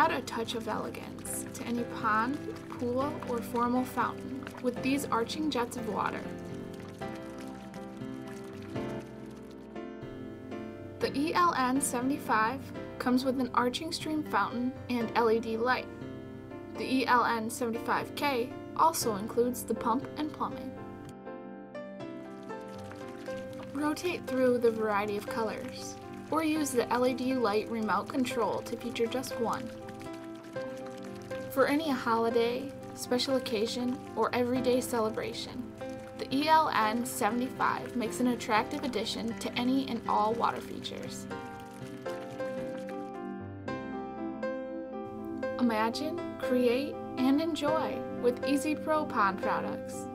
Add a touch of elegance to any pond, pool, or formal fountain with these arching jets of water. The ELN75 comes with an arching stream fountain and LED light. The ELN75K also includes the pump and plumbing. Rotate through the variety of colors, or use the LED light remote control to feature just one. For any holiday, special occasion, or everyday celebration, the ELN75 makes an attractive addition to any and all water features. Imagine, create, and enjoy with EZ Pro Pond products.